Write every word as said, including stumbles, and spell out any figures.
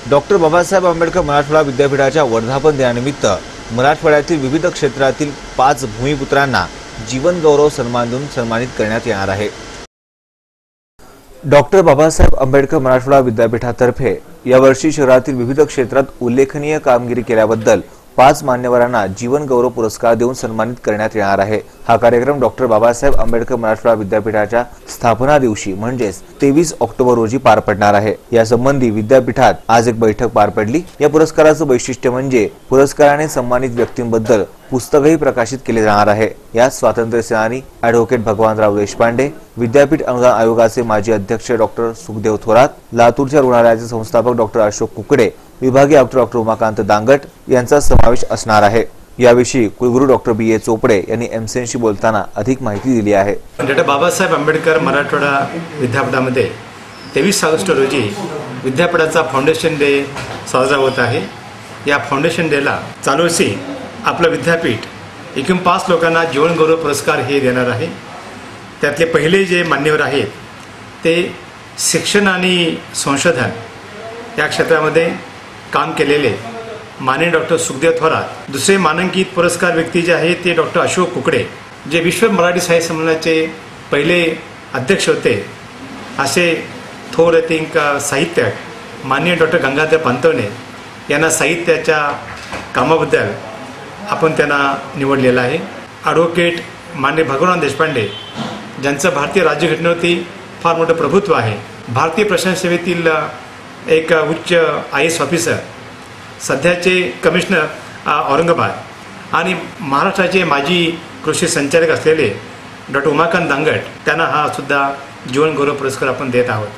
Doctor Babasaheb Ambedkar Marathwada विद्यापीठाच्या वर्धापन दिनानिमित्त मराठवाड्यातील विविध क्षेत्रातील पाच भूमिपुत्रांना जीवन गौरव सन्मान देऊन सन्मानित करण्यात येणार आहे। डॉक्टर बाबासाहेब आंबेडकर मराठवाडा विद्यापीठातर्फे यावर्षी शहरातील विविध क्षेत्रात उल्लेखनीय कामगिरी केल्याबद्दल पाच मान्यवरांना जीवन गौरव पुरस्कार देऊन सन्मानित करण्यात येणार आहे। हा कार्यक्रम डॉक्टर बाबासाहेब आंबेडकर मराठवाडा विद्यापीठाच्या स्थापना दिवशी म्हणजेच तेवीस ऑक्टोबर रोजी पार पडणार आहे। या संबंधी विद्यापीठात आज एक बैठक पार पडली। या पुरस्काराचं वैशिष्ट्य म्हणजे पुरस्काराने सन्मानित व्यक्तींबद्दल पुस्तकही प्रकाशित केले जाणार आहे। यात स्वातंत्र्य सेनानी ॲडव्होकेट भगवानराव देशपांडे, विद्यापीठ अनुदान आयोगाचे माजी अध्यक्ष डॉक्टर सुखदेव थोरात, लातूरच्या रुग्णालयाचे संस्थापक डॉक्टर अशोक कुकडे, विभागीय आयुक्त डॉक्टर उमाकांत दांगट यांचा समावेश असणार आहे। याविषयी कुलगुरू डॉक्टर बी ए चोपडे यांनी एमसेनशी बोलताना अधिक माहिती दिली आहे। डॉक्टर बाबासाहेब आंबेडकर मराठवाडा विद्यापीठामध्ये तेवीस ऑगस्ट रोजी विद्यापीठाचा फाउंडेशन डे साजरा होत आहे। या फाउंडेशन डेला चालू वर्षी आपलं विद्यापीठ एकूण पाच लोकांना जीवन गौरव पुरस्कार हे देणार आहे। त्यातले पहिले जे मान्यवर आहेत ते शिक्षण आणि संशोधन या क्षेत्रामध्ये काम केलेले माननीय डॉक्टर सुखदेव थोरात। दुसरे मानांकित पुरस्कार व्यक्ती जे आहेत ते डॉक्टर अशोक कुकडे, जे विश्व मराठी साहित्य संमेलनाचे पहिले अध्यक्ष होते। असे थोर थिंक साहित्यक माननीय डॉक्टर गंगाधर पानतवणे यांना साहित्याच्या कामाबद्दल आपण त्यांना निवडलेलं आहे। ॲडव्होकेट माननीय भगवानराव देशपांडे, ज्यांचं भारतीय राज्यघटनेवरती फार मोठं प्रभुत्व आहे, भारतीय प्रशासन सेवेतील एक उच्च आय एस ऑफिसर, सध्याचे कमिशनर औरंगाबाद आणि महाराष्ट्राचे माजी कृषी संचालक असलेले डॉक्टर उमाकांत दांगट, त्यांना हा सुद्धा जीवन गौरव पुरस्कार आपण देत आहोत।